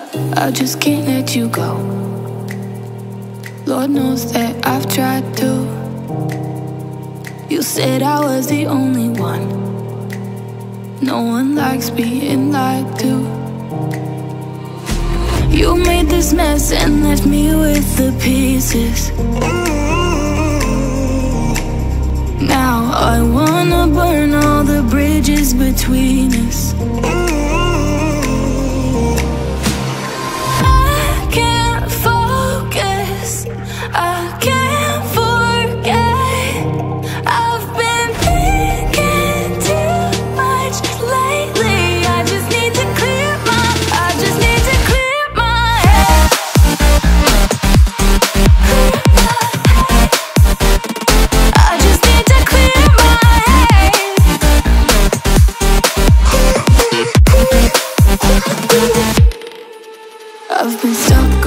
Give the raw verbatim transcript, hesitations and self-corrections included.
I just can't let you go. Lord knows that I've tried to. You said I was the only one. No one likes being lied to. You made this mess and left me with the pieces. Now I wanna burn all the bridges between us. I can't focus, I can't forget. I've been thinking too much lately. I just need to clear my, I just need to clear my head. I just need to clear my head. I've been stuck